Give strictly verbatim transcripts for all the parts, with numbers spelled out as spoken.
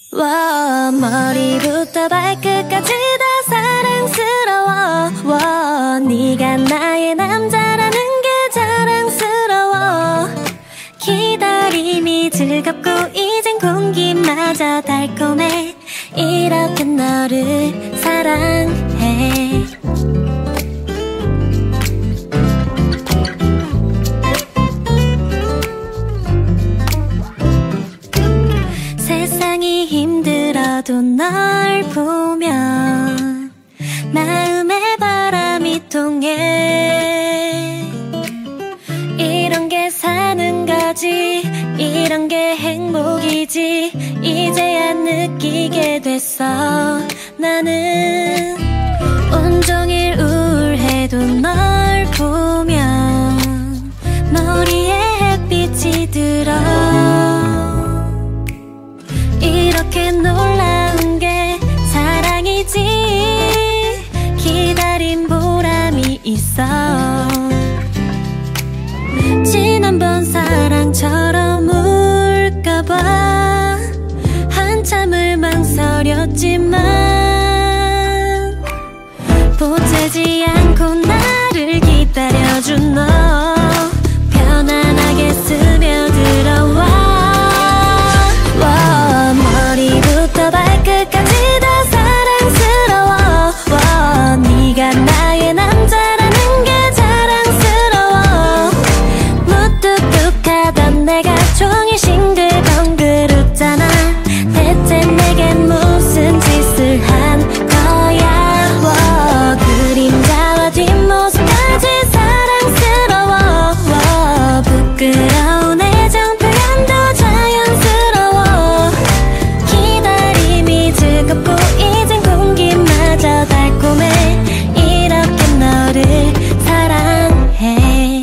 와, 머리부터 발끝까지 다 사랑스러워. 와, 네가 나의 남자라는 게 자랑스러워. 기다림이 즐겁고 이젠 공기마저 달콤해. 이렇게 너를 사랑해. 세상이 힘들어도 널 보면 마음에 바람이 통해. 이런 게 사는 거지, 이런 게 행복이지. 이제야 느끼게 됐어. 나는 온종일 우울해도 널 보면 머리에 햇빛이 들어. 이렇게 놀라운 게 사랑이지. 기다린 보람이 있어. 지난번 사랑처럼 울까봐 한참을 망설였지만 보채지 않고 나를 기다려준 너 편안하게 스며들어와. 와, 머리부터 발끝까지 다 사랑스러워. 와, 네가 나의 남자라는 게 자랑스러워. 무뚝뚝하던 내가 종일 싱글벙글 웃잖아. 대체 내겐 무슨 짓을 한 거야. 와, 그림자와 뒷모습까지 사랑스러워. 와, 부끄러운 애정 표현도 자연스러워. 기다림이 즐겁고 이젠 공기마저 달콤해. 이렇게 너를 사랑해.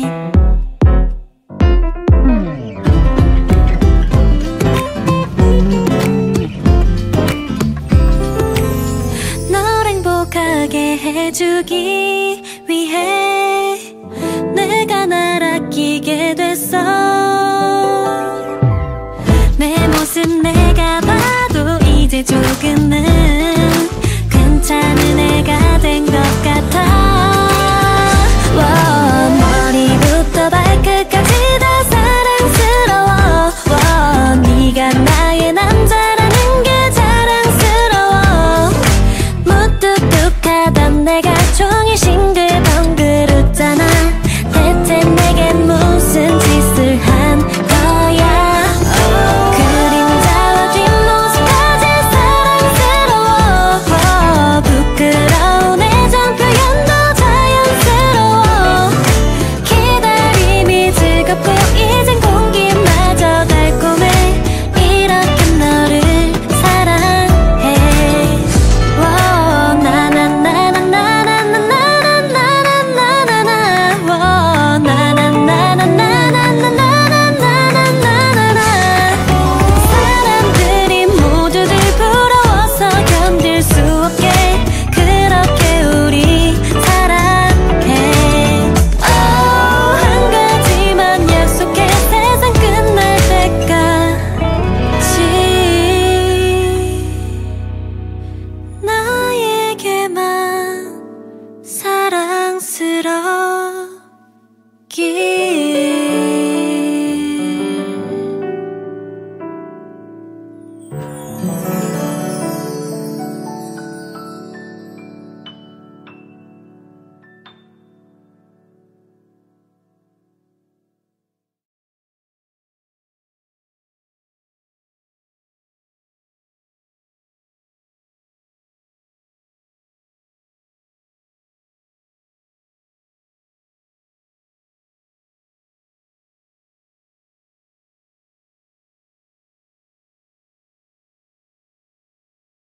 널 행복하게 해주기 위해 내가 날 아끼게 됐어. 내 모습 내가 봐도 이제 조금은